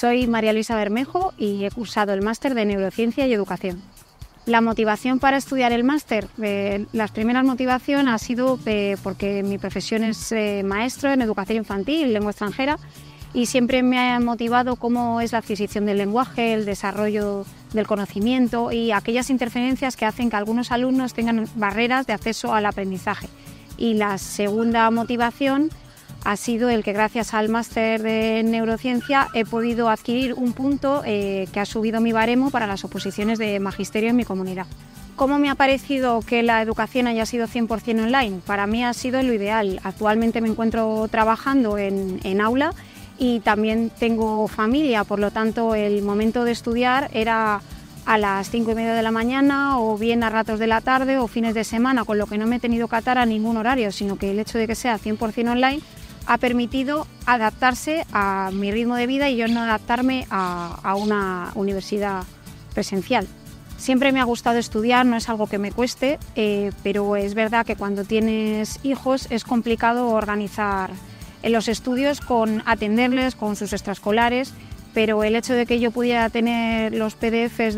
Soy María Luisa Bermejo y he cursado el máster de Neurociencia y Educación. La motivación para estudiar el máster, las primeras motivaciones ha sido porque mi profesión es maestro en educación infantil, lengua extranjera, y siempre me ha motivado cómo es la adquisición del lenguaje, el desarrollo del conocimiento y aquellas interferencias que hacen que algunos alumnos tengan barreras de acceso al aprendizaje. Y la segunda motivación ha sido el que gracias al máster de neurociencia he podido adquirir un punto que ha subido mi baremo para las oposiciones de magisterio en mi comunidad. ¿Cómo me ha parecido que la educación haya sido 100% online? Para mí ha sido lo ideal. Actualmente me encuentro trabajando en aula y también tengo familia, por lo tanto el momento de estudiar era a las 5:30 de la mañana o bien a ratos de la tarde o fines de semana, con lo que no me he tenido que atar a ningún horario, sino que el hecho de que sea 100% online ha permitido adaptarse a mi ritmo de vida y yo no adaptarme a una universidad presencial. Siempre me ha gustado estudiar, no es algo que me cueste, pero es verdad que cuando tienes hijos es complicado organizar los estudios con atenderles, con sus extraescolares, pero el hecho de que yo pudiera tener los PDFs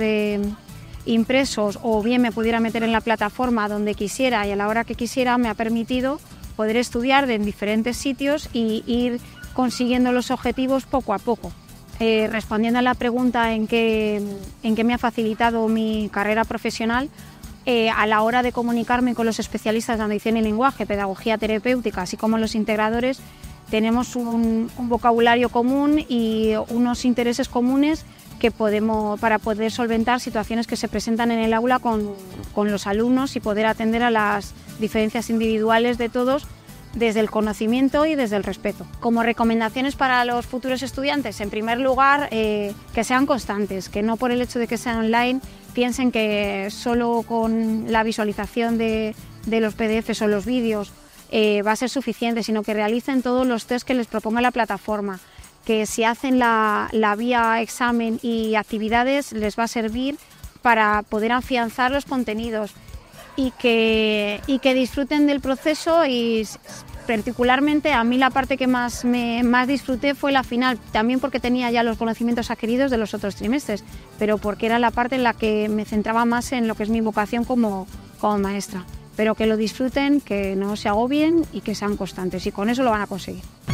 impresos o bien me pudiera meter en la plataforma donde quisiera y a la hora que quisiera me ha permitido poder estudiar en diferentes sitios y ir consiguiendo los objetivos poco a poco. Respondiendo a la pregunta en qué me ha facilitado mi carrera profesional, a la hora de comunicarme con los especialistas de audición y lenguaje, pedagogía terapéutica, así como los integradores, tenemos un vocabulario común y unos intereses comunes que para poder solventar situaciones que se presentan en el aula con los alumnos y poder atender a las diferencias individuales de todos desde el conocimiento y desde el respeto. Como recomendaciones para los futuros estudiantes, en primer lugar, que sean constantes, que no por el hecho de que sean online piensen que solo con la visualización de los PDFs o los vídeos va a ser suficiente, sino que realicen todos los test que les proponga la plataforma, que si hacen la vía examen y actividades les va a servir para poder afianzar los contenidos y que disfruten del proceso. Y particularmente a mí la parte que más disfruté fue la final, también porque tenía ya los conocimientos adquiridos de los otros trimestres, pero porque era la parte en la que me centraba más en lo que es mi vocación como maestra. Pero que lo disfruten, que no se agobien y que sean constantes, y con eso lo van a conseguir.